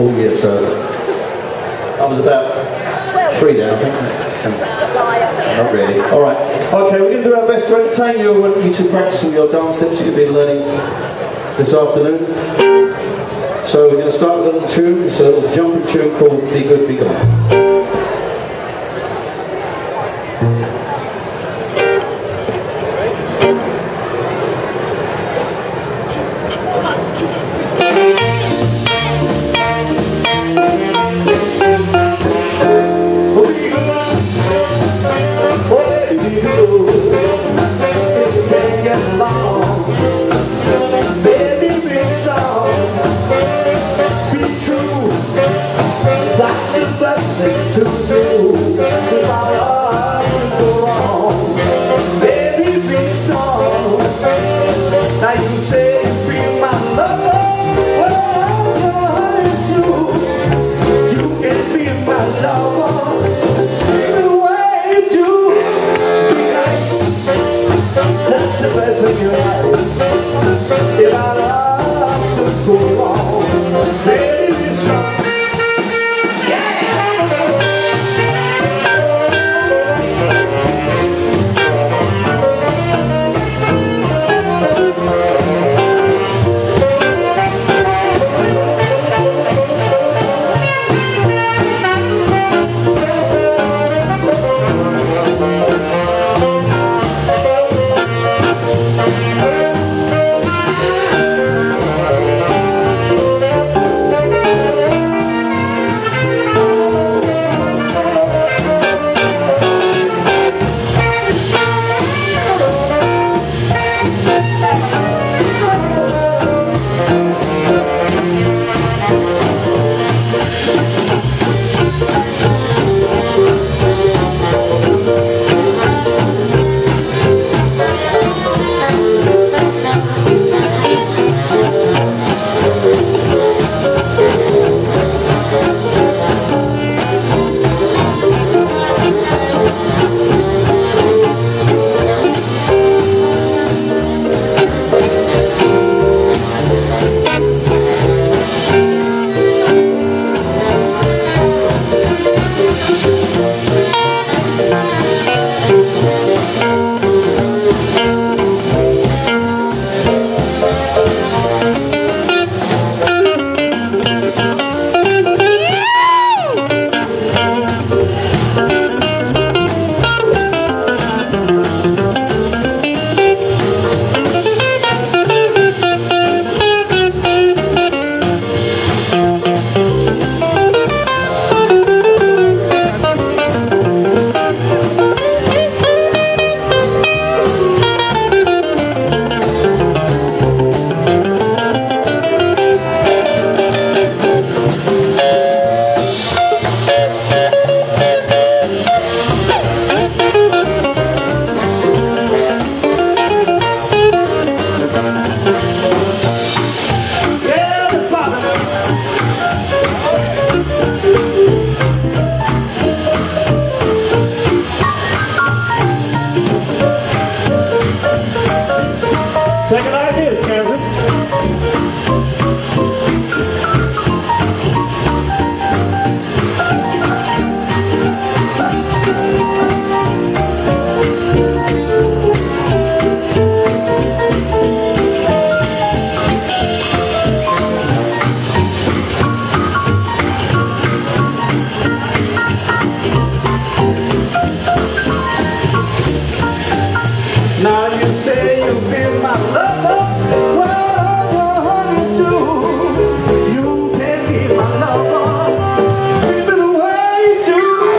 full year, so I was about 3 down, I think. Not really. All right. Okay, we're going to do our best to entertain you. I want you to practice all your dance steps you've been learning this afternoon. So we're going to start with a little tune. It's a little jumping tune called Be Good, Be Gone.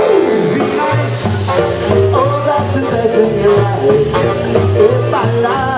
If I lie